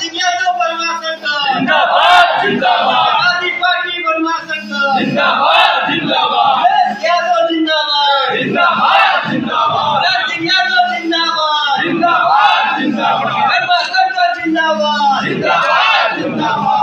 सिंह यादव वर्मा सरकार जिंदाबाद जिंदाबाद, आदि पार्टी वर्मा सरकार जिंदाबाद जिंदाबाद, यादव जिंदाबाद जिंदाबाद जिंदाबाद, सिंह यादव जिंदाबाद जिंदाबाद जिंदाबाद, वर्मा सरकार जिंदाबाद जिंदाबाद जिंदाबाद।